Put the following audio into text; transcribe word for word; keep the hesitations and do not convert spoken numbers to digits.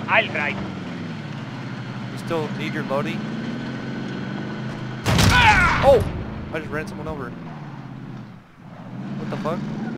I'll drive. You still need your loading? Oh! I just ran someone over. What the fuck?